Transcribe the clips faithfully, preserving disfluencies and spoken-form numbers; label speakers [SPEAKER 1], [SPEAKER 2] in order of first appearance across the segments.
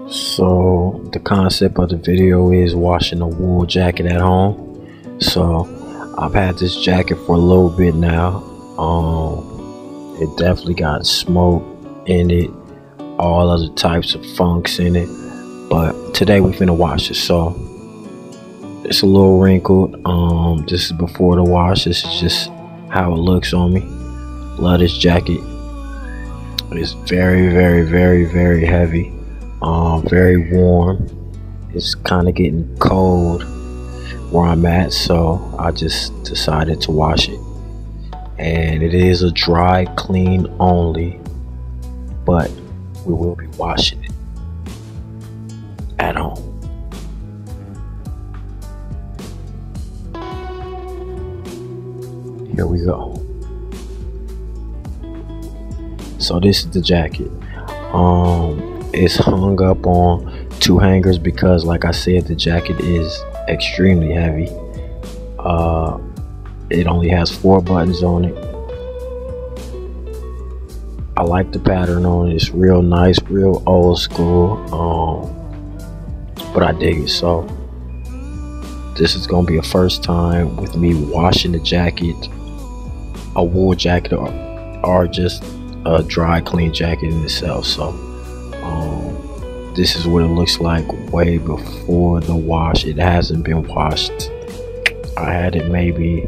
[SPEAKER 1] So the concept of the video is washing a wool jacket at home. So I've had this jacket for a little bit now. Um, it definitely got smoke in it, all other types of funks in it. But today we finna wash it. So it's a little wrinkled. Um, this is before the wash. This is just how it looks on me. Love this jacket. It's very, very, very, very heavy. Um, very warm. It's kind of getting cold where I'm at, so I just decided to wash it. And it is a dry clean only, but we will be washing it at home. Here we go. So this is the jacket. Um, it's hung up on two hangers because, like I said, the jacket is extremely heavy. Uh, it only has four buttons on it. I like the pattern on it. It's real nice, real old school. Um, but I dig it. So this is gonna be a first time with me washing the jacket, a wool jacket, or, or just a dry clean jacket in itself. So um, this is what it looks like way before the wash. It hasn't been washed. I had it maybe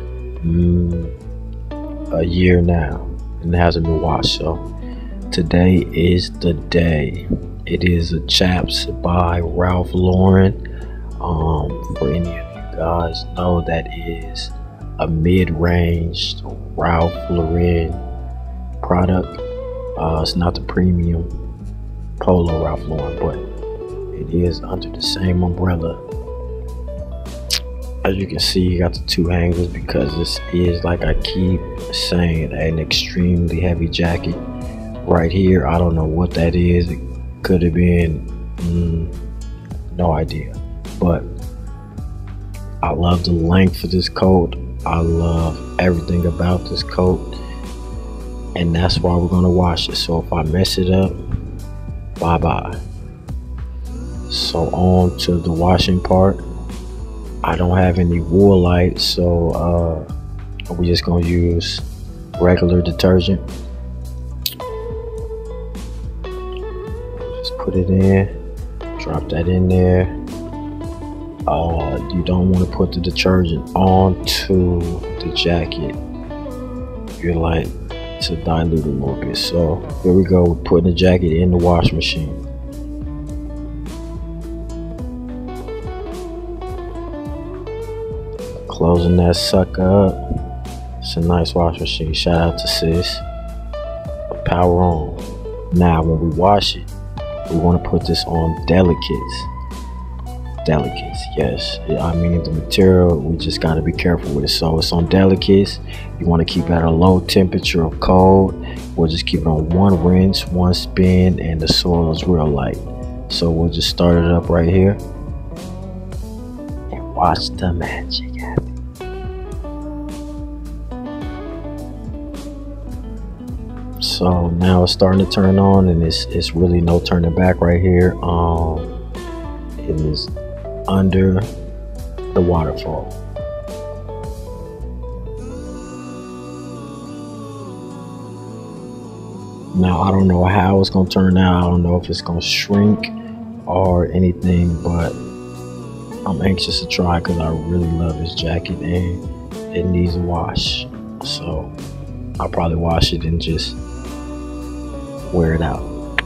[SPEAKER 1] mm, a year now and it hasn't been washed. So today is the day. It is a Chaps by Ralph Lauren. Um, for any of you guys know, that is a mid-range Ralph Lauren product. Uh, it's not the premium Polo Ralph Lauren, but it is under the same umbrella. As you can see, you got the two hangers because this is, like I keep saying, an extremely heavy jacket. Right here, I don't know what that is. It could have been mm, no idea, but I love the length of this coat. I love everything about this coat, and that's why we're gonna wash it. So if I mess it up, bye bye. So on to the washing part. I don't have any Woolite, so uh, we're just gonna use regular detergent. Just put it in, drop that in there. Uh, you don't want to put the detergent onto the jacket. You like to dilute a little bit. So here we go. We're putting the jacket in the wash machine. Closing that sucker up. It's a nice wash machine. Shout out to sis. Power on. Now when we wash it, we want to put this on delicates. Delicates, yes. I mean, the material, we just got to be careful with it. So it's on delicates. You want to keep it at a low temperature of cold. We'll just keep it on one rinse, one spin, and the soil is real light. So we'll just start it up right here and watch the magic happen. So now it's starting to turn on, and it's it's really no turning back right here. Um, it is under the waterfall. Now I don't know how it's gonna turn out. I don't know if it's gonna shrink or anything, but I'm anxious to try because I really love this jacket and it needs a wash. So I'll probably wash it and just wear it out.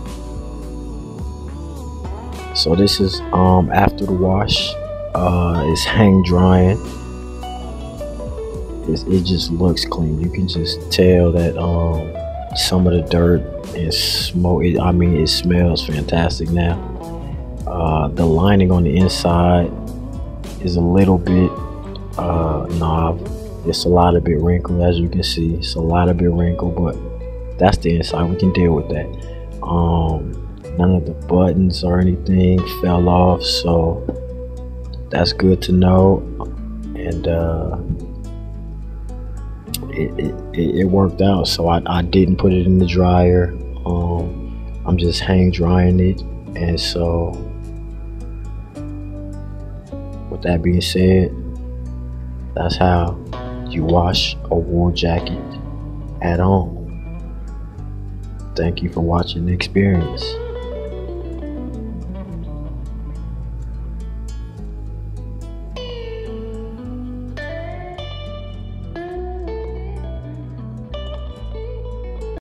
[SPEAKER 1] So this is um after the wash. Uh it's hang drying. It's, it just looks clean. You can just tell that um some of the dirt and smoke, it, I mean, it smells fantastic now. Uh the lining on the inside is a little bit uh knob. It's a lot of bit wrinkled, as you can see. It's a lot of bit wrinkled, but that's the inside. We can deal with that. Um, none of the buttons or anything fell off, so that's good to know. And uh, it, it, it worked out. So I, I didn't put it in the dryer. Um, I'm just hang drying it, And so, with that being said, that's how you wash a wool jacket at home. Thank you for watching the experience.